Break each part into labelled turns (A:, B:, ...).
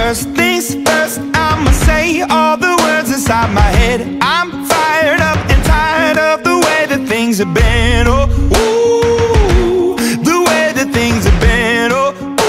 A: First things first, I'ma say all the words inside my head. I'm fired up and tired of the way that things have been. Oh, ooh, the way that things have been. Oh,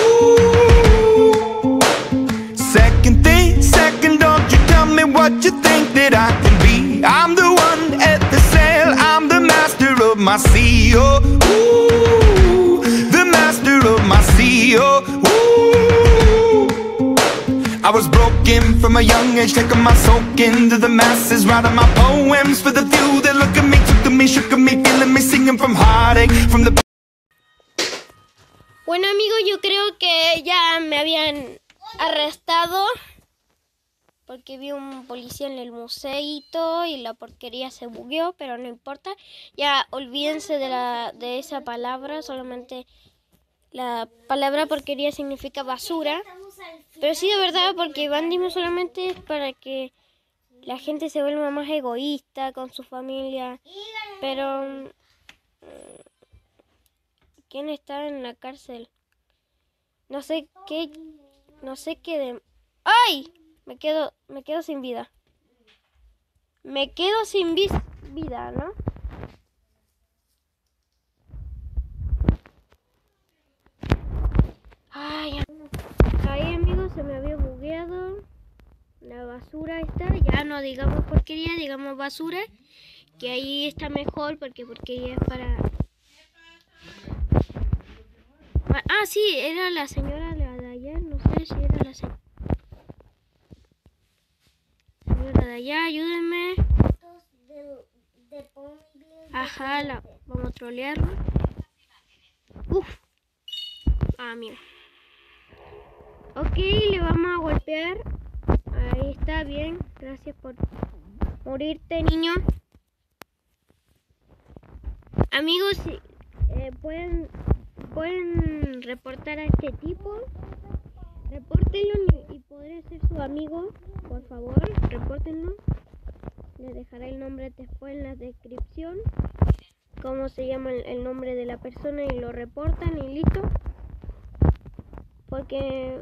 A: ooh. Second thing, second, don't you tell me what you think that I can be. I'm the one at the sail, I'm the master of my sea. Oh, ooh, the master of my sea. Oh, ooh. I was broken from a young age, taking my soak into the masses, writing my poems for the few that look at me, took to me, shook at me, feeling me, singing from heartache, from the...
B: Bueno, amigos, yo creo que ya me habían arrestado porque vi un policía en el museito y la porquería se bugueó, pero no importa. Ya olvídense de esa palabra, solamente la palabra porquería significa basura. Pero sí, de verdad, porque vandismo solamente es para que la gente se vuelva más egoísta con su familia. Pero ¿quién está en la cárcel? No sé qué de... ¡Ay! Me quedo sin vida. Me quedo sin vida, ¿no? Ay, ahí, amigos, se me había bugueado la basura esta. Ya no digamos porquería, digamos basura, que ahí está mejor porque porquería es para... Ah, sí, era la señora de allá, no sé si era la señora de allá, ayúdenme. Ajá, vamos a trolearlo. Uf. Ah, mira. Ok, le vamos a golpear. Ahí está, bien. Gracias por morirte, niño. Amigos, pueden reportar a este tipo. Repórtenlo y podré ser su amigo. Por favor, repórtenlo. Les dejaré el nombre después en la descripción. Cómo se llama el nombre de la persona y lo reportan y listo. Porque...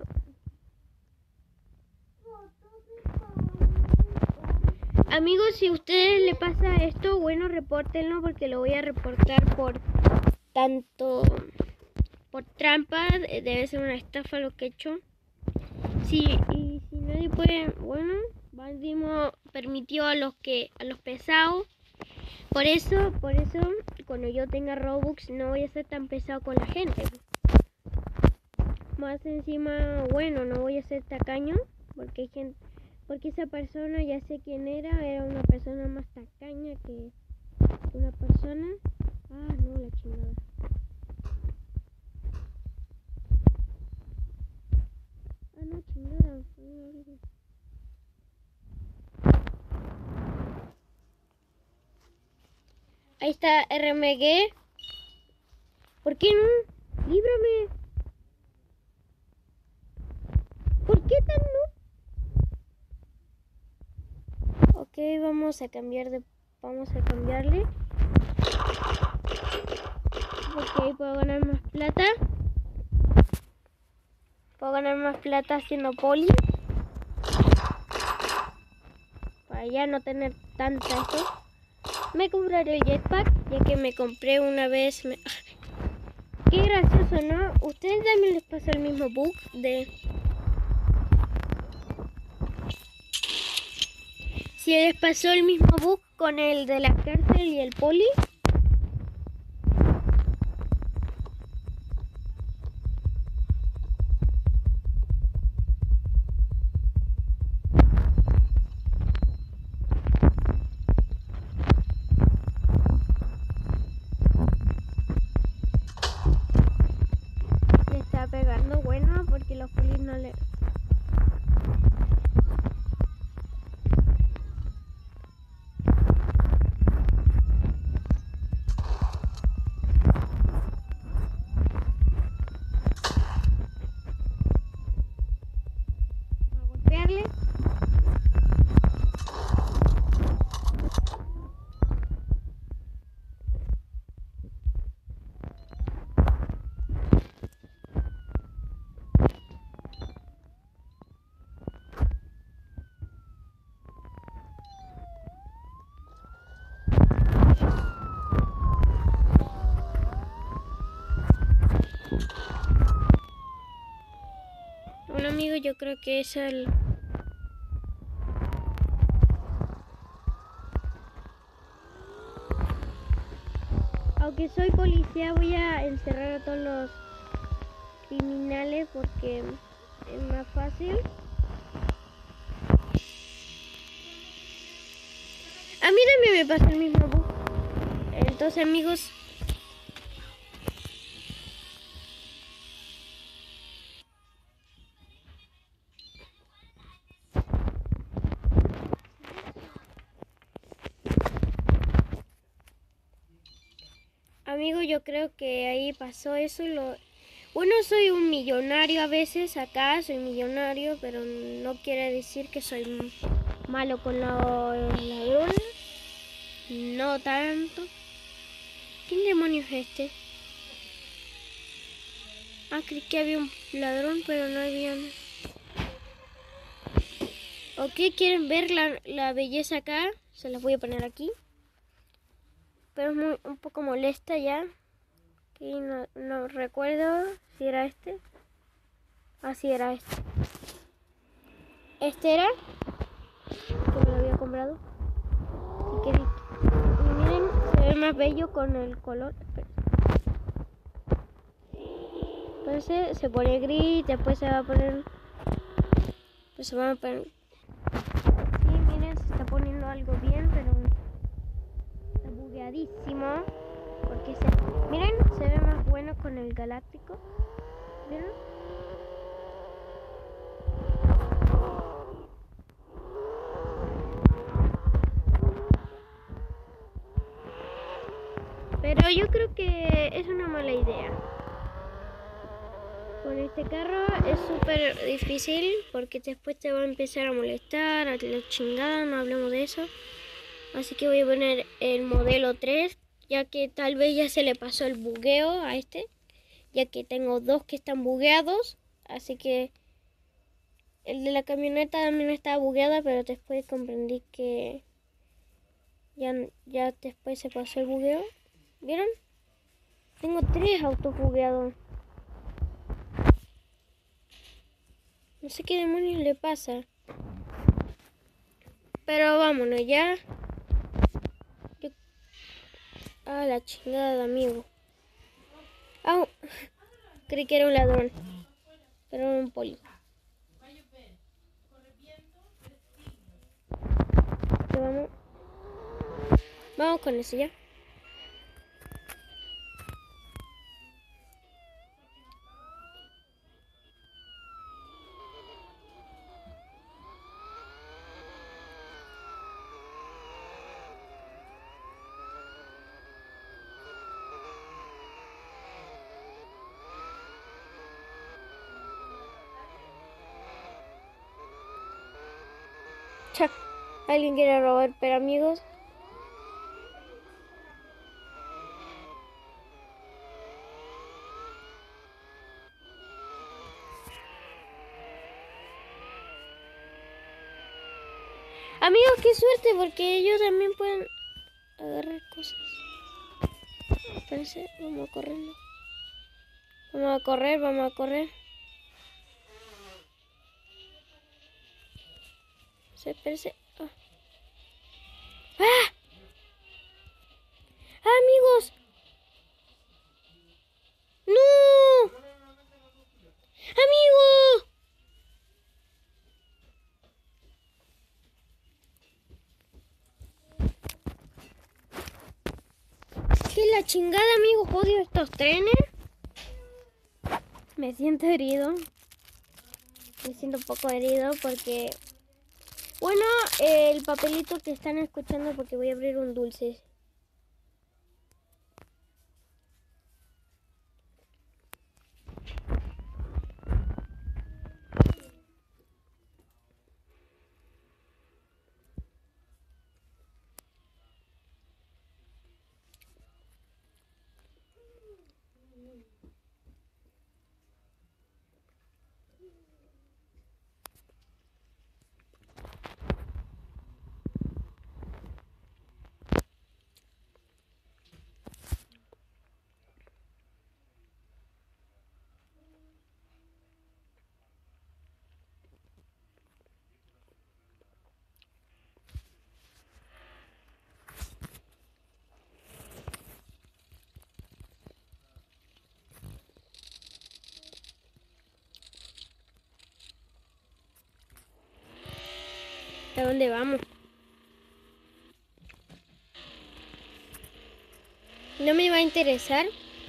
B: amigos, si a ustedes les pasa esto, bueno, repórtenlo porque lo voy a reportar por trampa. Debe ser una estafa lo que he hecho. Sí, y si nadie puede, bueno, Vandismo permitió a los pesados. Por eso, cuando yo tenga Robux no voy a ser tan pesado con la gente. Más encima, bueno, no voy a ser tacaño porque hay gente, porque esa persona ya sé quién era una persona más tacaña que una persona. Ah, no, la chingada. Ah, no, chingada. Ahí está RMG. ¿Por qué no? Líbrame. ¿Por qué tan no? Ok, vamos a cambiarle. Ok, puedo ganar más plata. Puedo ganar más plata haciendo poli. Para ya no tener tanta esto. Me compraré el jetpack, ya que me compré una vez. Qué gracioso, ¿no? ¿Ustedes también les pasa el mismo bug de... si les pasó el mismo bug con el de la cárcel y el poli? Le está pegando, bueno, porque los polis no le... amigos, yo creo que es el... Aunque soy policía, voy a encerrar a todos los criminales porque es más fácil. A mí también me pasa el mismo bug. Entonces, amigos, yo creo que ahí pasó eso. Bueno, soy un millonario a veces acá, soy millonario, pero no quiere decir que soy malo con los ladrones. No tanto. ¿Quién demonios es este? Ah, creí que había un ladrón, pero no había. Ok, ¿quieren ver la belleza acá? Se las voy a poner aquí. Pero es un poco molesta ya. Y no recuerdo si era este. Ah, sí, era este. Este era. Que me lo había comprado. Así que y miren, se ve más bello con el color. Entonces se pone gris, después se va a poner. Pues se va a poner. Sí, miren, se está poniendo algo bien, pero está bugueadísimo. Porque miren, se ve más bueno con el galáctico. ¿Vieron? Pero yo creo que es una mala idea. Con este carro es súper difícil porque después te va a empezar a molestar, a la chingada, no hablemos de eso. Así que voy a poner el modelo 3, ya que tal vez ya se le pasó el bugueo a este. Ya que tengo dos que están bugueados, así que el de la camioneta también estaba bugueada, pero después comprendí que ya después se pasó el bugueo. ¿Vieron? Tengo 3 autos bugueados. No sé qué demonios le pasa. Pero vámonos ya. Ah, la chingada, amigo. Ah, creí que era un ladrón. Pero era un poli. Vamos con eso ya. Cha, alguien quiere robar, pero amigos. Amigos, qué suerte, porque ellos también pueden agarrar cosas. Espérense, vamos a correr. Vamos a correr, vamos a correr. Espérense. Ah. ¡Ah! ¡Ah, amigos! ¡No! ¡Amigo! ¿Qué la chingada, amigos? Odio estos trenes. Me siento herido. Me siento un poco herido porque... Bueno, el papelito que están escuchando porque voy a abrir un dulce. ¿A dónde vamos? No me va a interesar.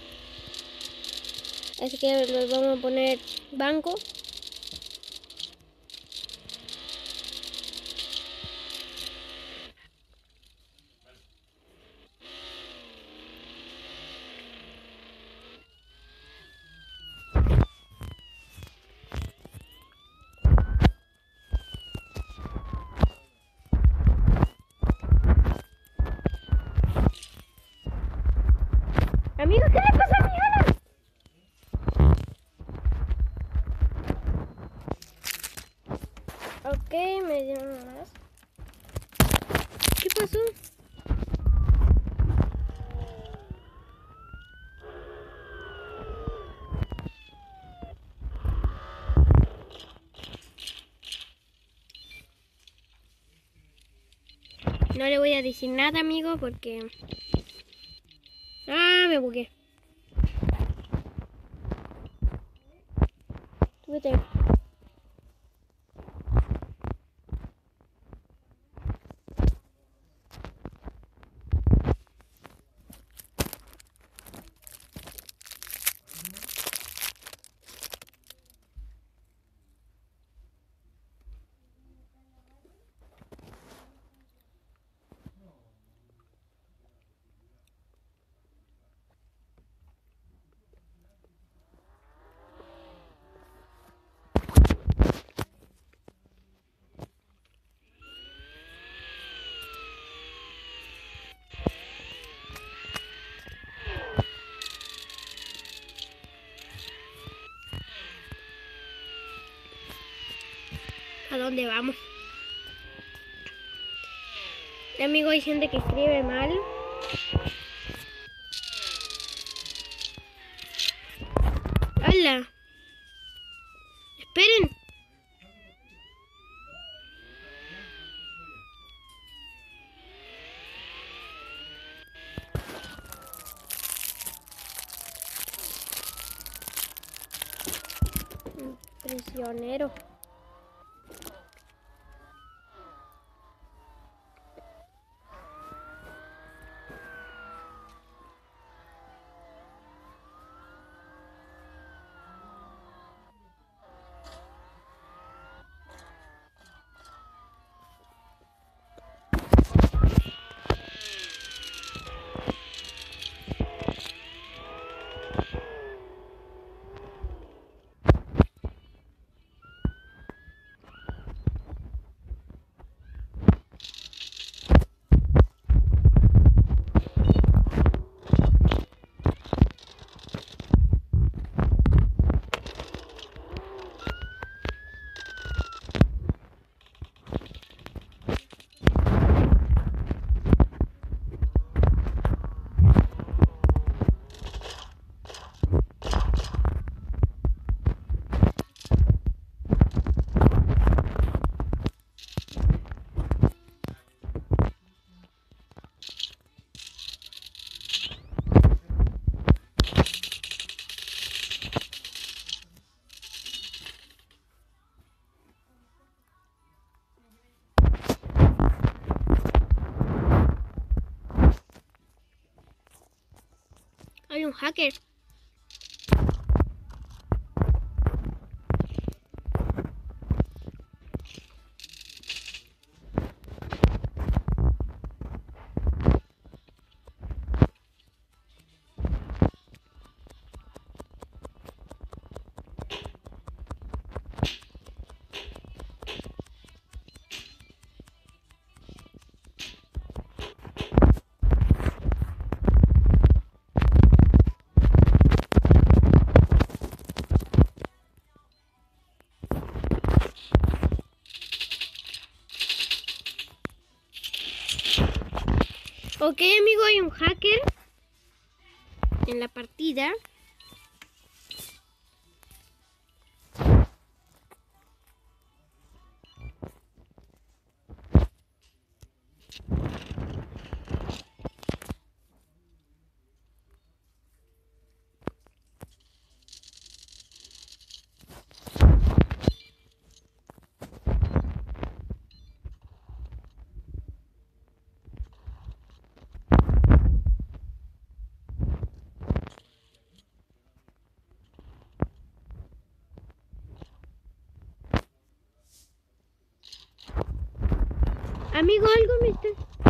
B: Así que le vamos a poner banco. Amigos, ¿qué le pasa a mi ala? Ok, me dieron más. ¿Qué pasó? No le voy a decir nada, amigo, porque... Ah, me bugué. Vete. ¿A dónde vamos? Amigo, hay gente que escribe mal. ¡Hala! ¡Esperen! Prisionero. Hay un hacker. Ok, amigo, hay un hacker en la partida. Amigo, algo me está...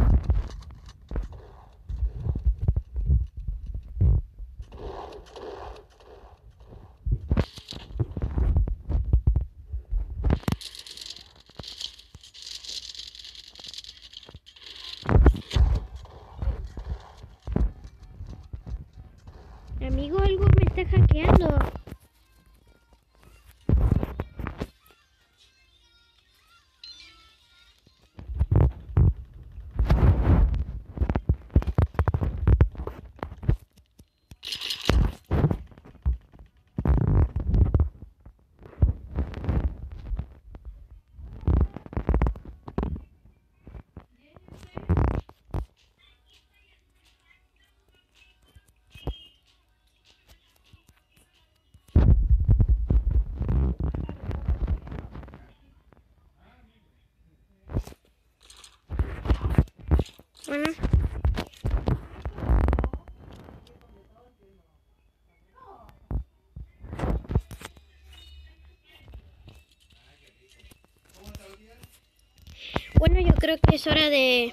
B: Amigo, algo me está hackeando. Bueno. Bueno, yo creo que es hora de...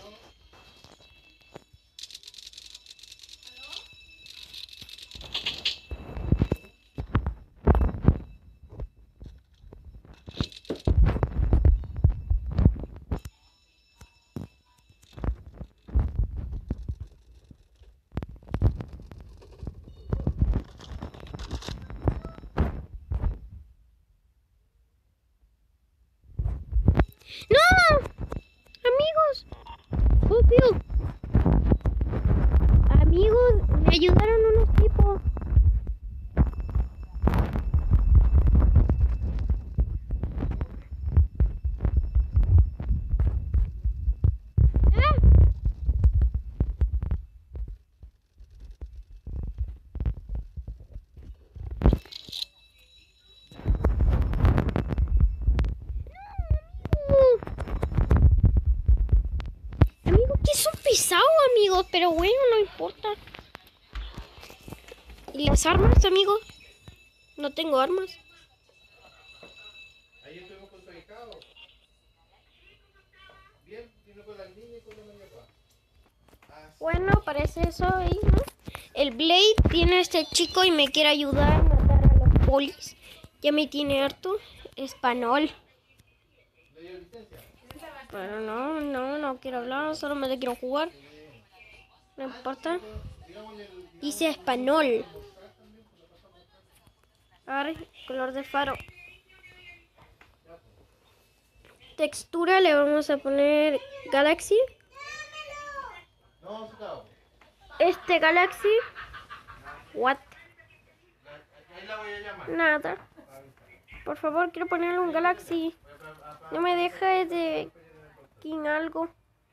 B: ¡No! Amigos. Obvio. Amigos, me ayudaron unos tipos. Pisado, amigos, pero bueno, no importa. ¿Y las armas, amigos? No tengo armas.
C: Ahí estuvimos con su ahijado. Bien, vino con la niña y con la niña acá.
B: Bueno, parece eso ahí, ¿no? El Blade tiene a este chico y me quiere ayudar a matar a los polis. Ya me tiene harto. Español.
C: ¿Le dio licencia?
B: Pero no quiero hablar, solamente quiero jugar. No importa. Dice español. A ver, color de faro. Textura le vamos a poner Galaxy.
C: No, sacado.
B: Este Galaxy. What?
C: Ahí la voy a llamar.
B: Nada. Por favor, quiero ponerle un Galaxy. No me dejes de King algo.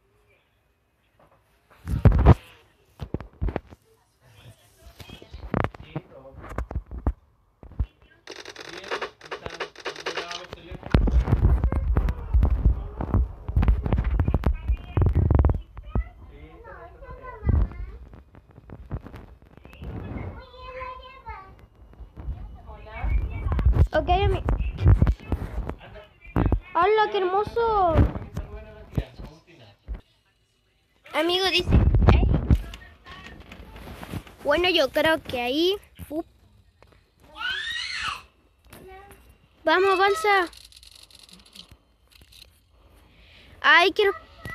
B: Ok, amigo. ¡Hola, qué hermoso! Amigo dice... Hey. Bueno, yo creo que ahí... Vamos, avanza. Ay, quiero...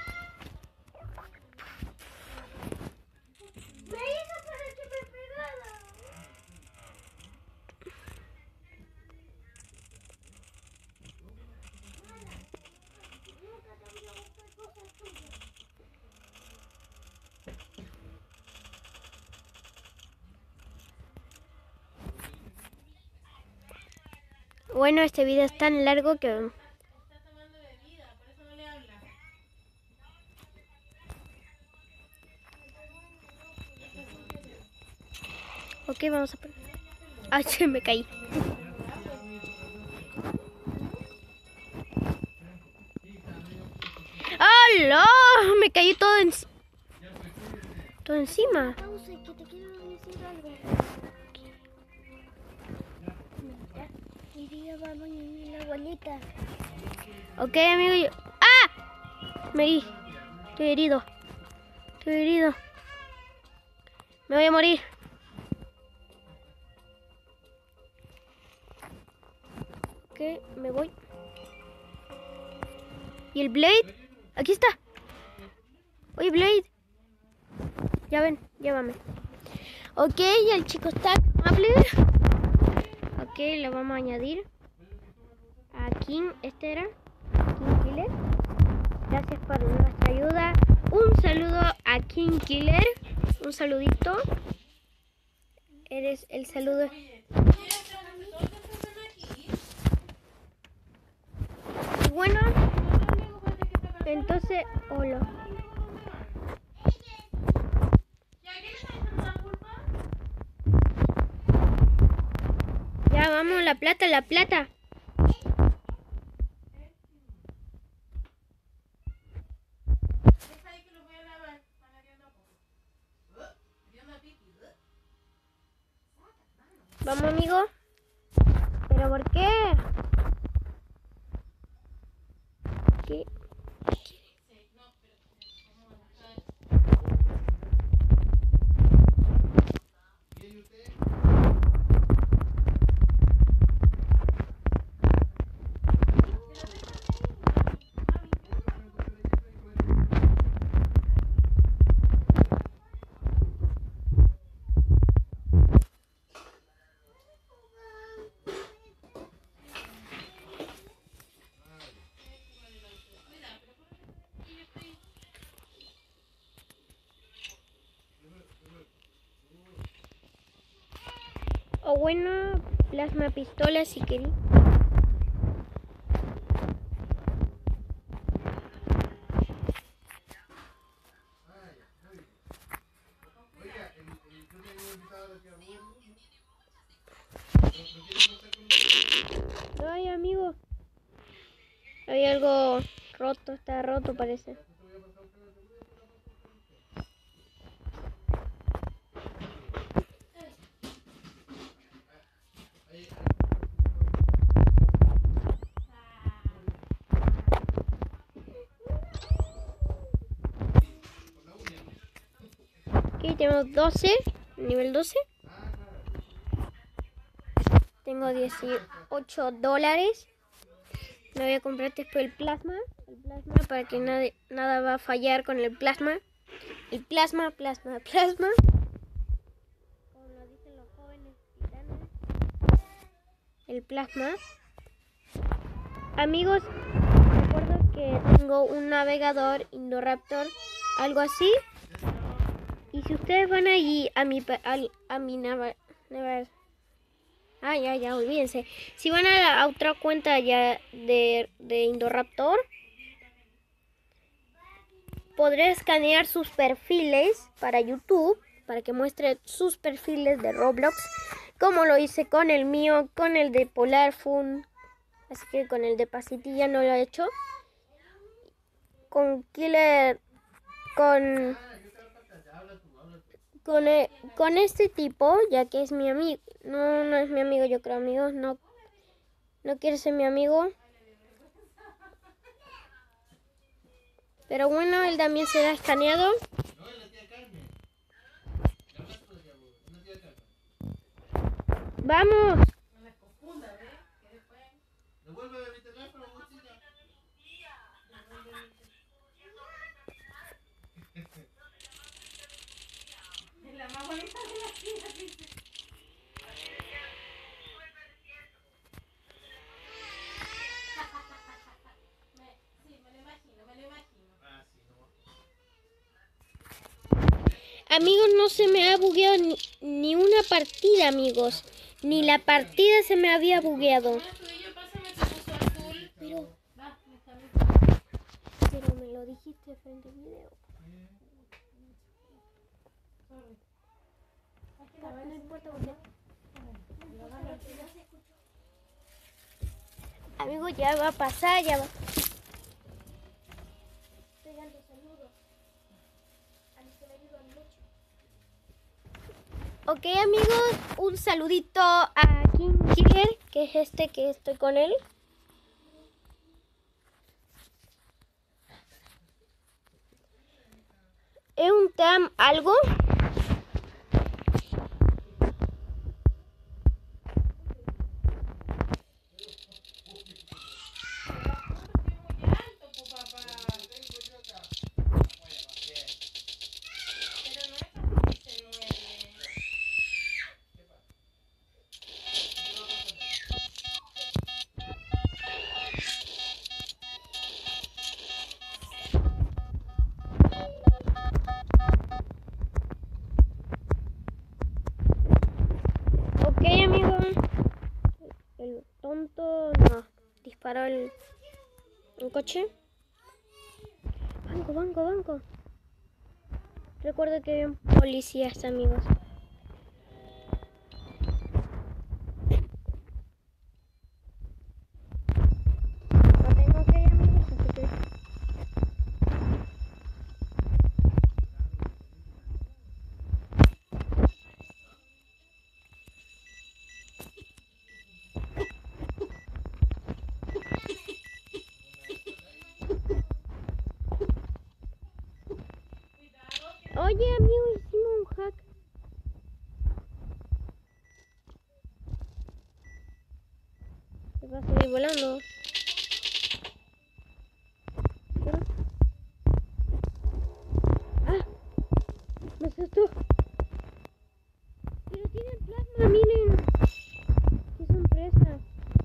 B: Bueno, este video es tan largo que... Ok, vamos a poner... Ay, se me caí. ¡Hola! Me caí todo, todo encima. Ok, amigo. ¡Ah! Me di. Estoy herido. Estoy herido. Me voy a morir. Ok, me voy. ¿Y el Blade? Aquí está. Oye, Blade. Ya ven, llévame. Ok, el chico está amable. Ok, le vamos a añadir a King. Este era King Killer. Gracias por nuestra ayuda. Un saludo a King Killer. Un saludito. Eres el saludo. Y bueno, entonces, hola. Ya vamos, la plata, la plata. Vamos, amigo. ¿Pero por qué? ¿Qué? O bueno, plasma pistola si queréis. Ay, amigo. Hay algo roto, está roto parece. Aquí tenemos 12, nivel 12. Tengo $18. Me voy a comprar después el plasma para que nada va a fallar con el plasma. El plasma. Como lo dicen los jóvenes titanes. El plasma. Amigos, recuerdo que tengo un navegador Indoraptor, algo así. Y si ustedes van allí a mi navegador. Ya, olvídense. Si van a la otra cuenta ya de Indoraptor, podré escanear sus perfiles para YouTube, para que muestre sus perfiles de Roblox, como lo hice con el mío, con el de Polarfun, así que con el de Pacitilla no lo he hecho. Con Killer, con este tipo, ya que es mi amigo. No es mi amigo, yo creo, amigos. No quiere ser mi amigo. Pero bueno, él también será escaneado. ¡Vamos! Amigos, no se me ha bugueado ni una partida, amigos. Ni la partida se me había bugueado. Pero me lo dijiste frente al video. No importa porque... Amigos, ya va a pasar, ya va. Estoy dando saludos a los que me ayudan mucho. Ok, amigos, un saludito a King Killer, que es este que estoy con él. ¿te dan algo? Ok, amigo. El tonto no disparó el coche. Banco. Recuerdo que había policías, amigos. No tengo que ir, amigos, así que... Oye, amigo, hicimos un hack. Se va a seguir volando. ¿Pero? ¡Ah! Me asustó. Pero tienen plasma, miren. ¡Qué sorpresa!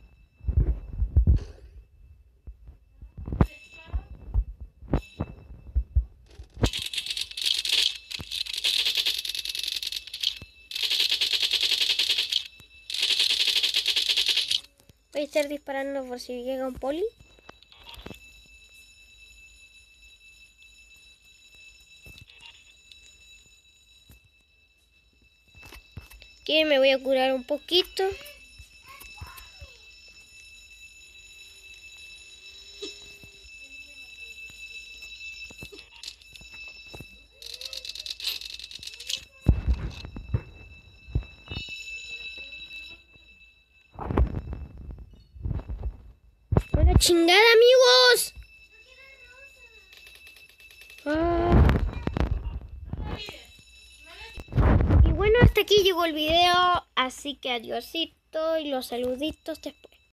B: Voy a estar disparando por si llega un poli. Que me voy a curar un poquito. ¡Una chingada, amigos! Ah. Y bueno, hasta aquí llegó el video, así que adiosito y los saluditos después.